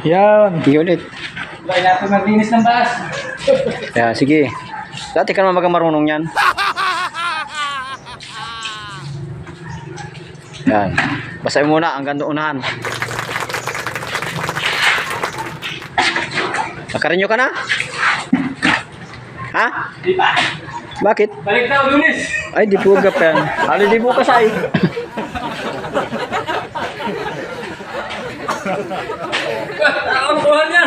Yan. Sige ulit. Try natin maglinis ng baas. Yan, sige. Dati ka naman marunong yan. Yan. Basahin muna hanggang doon unahan. Nakarinyo ka na? Ha? Di pa. Bakit? Balik daw, Lunes. Ay, di po gap yan. Hali di bukas ay. Ang buhan niya.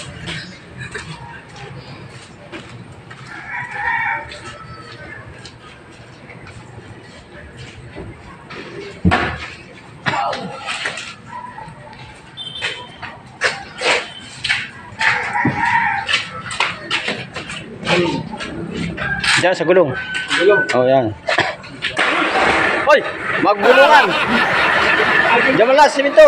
Diyan sa gulong. Gulong. Oh, yan. Hoy, maggulungan. Diyan mo lang, simento.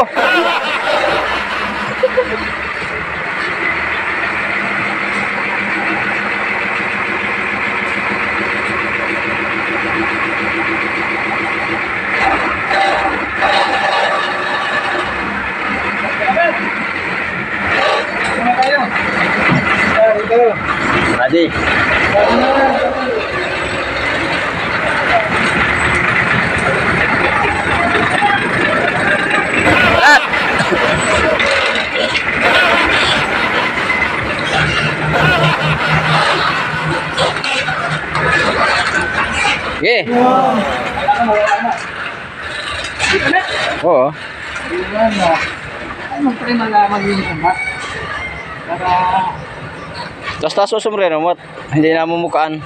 Ano tayo? Ito. Ready. Lahat. Sige. Dito na. Oo. Ayan na. Ano pa rin malaman yung kumbat? Para... Tapos taas o sombrero mo. Hindi na mumukaan.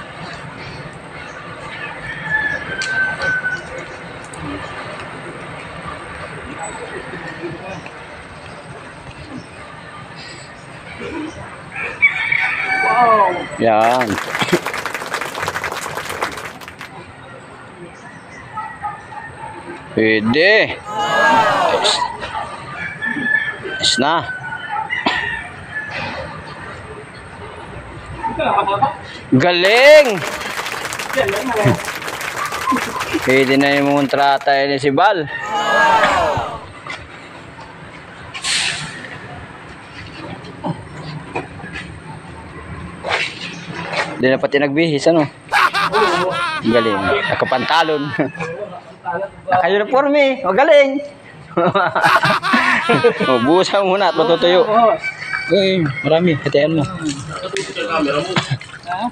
Wow! Yan. Pwede. Yes na. Ito na ba? Galing! Yan lang na. Pwede na yung kontrata ni si Bal. Hindi na pati nagbihis, ano? Galing. Nakapantalon. Naka-uniforme. Magaling. O, buhusan muna at matutuyo. Uy, marami. Hatian mo. Ha?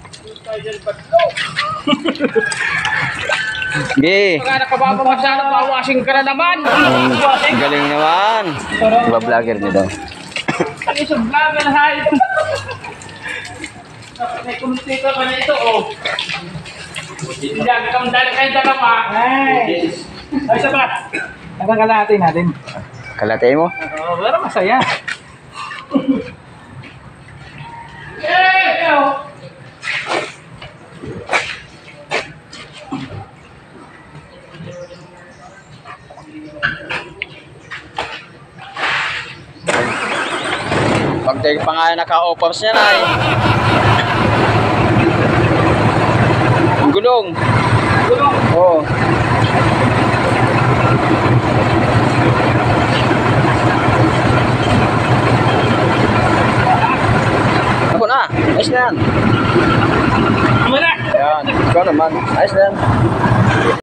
Sige. Kaya nakababa masyado, mawashing ka na naman. Galing naman. Diba vlogger niyo daw? Ang isang vlog na hayop. May kumutita ka na ito, oh. Hindi ang kamdala kayo dala pa. Ay, isa pa. Hanggang kalahati natin. Kalatay mo? Oo, pero masaya. Eh, oh. Pag tayo pa nga naka-opams niya na eh. Ang gulong. Gulong. Oo. Ako na. Ayos na yan. Tama na. Yan. Ikaw naman. Ayos na yan.